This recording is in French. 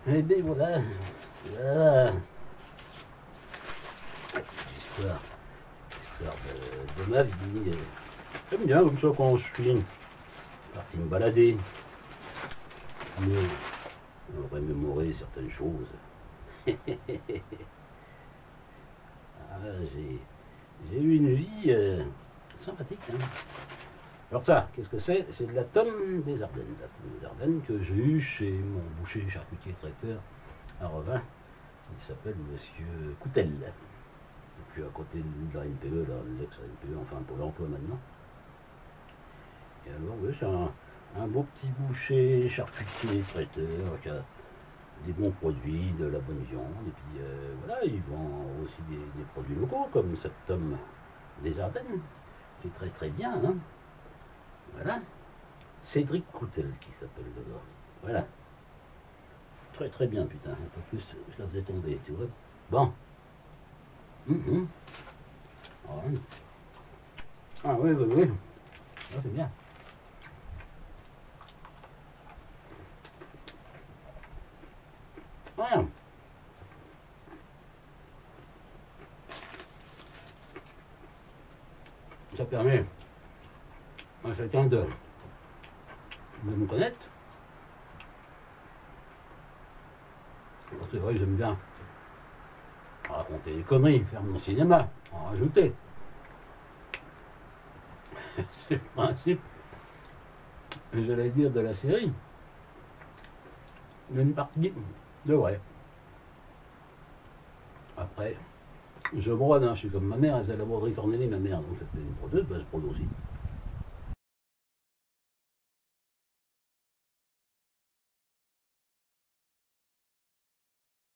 Eh bien voilà, voilà. L'histoire, l'histoire de ma vie. J'aime bien comme ça quand je suis parti me balader, me remémorer certaines choses. Ah, j'ai eu une vie sympathique. Hein. Alors ça, qu'est-ce que c'est? C'est de la tome des Ardennes. La tome des Ardennes que j'ai eue chez mon boucher charcutier traiteur à Revin, qui s'appelle Monsieur Coutel. Et puis à côté de la NPE, l'ex-NPE, enfin Pôle emploi maintenant. Et alors, oui, c'est un beau petit boucher charcutier traiteur qui a des bons produits, de la bonne viande. Et puis voilà, il vend aussi des produits locaux, comme cette tome des Ardennes, qui est très très bien. Hein. Voilà. Cédric Coutel qui s'appelle dedans. Voilà. Très très bien, putain. Un peu plus, je la faisais tomber, tu vois. Bon. Ouais. Ah oui, oui, oui. Ah, c'est bien. Voilà. Ça permet à chacun de me connaître. Alors, c'est vrai, j'aime bien raconter des conneries, faire mon cinéma, en rajouter. C'est le principe, j'allais dire, de la série. Une partie de vrai. Après, je brode, hein, je suis comme ma mère, elle faisait la broderie Fornelli, ma mère, donc c'était une brodeuse, ben, je brode aussi.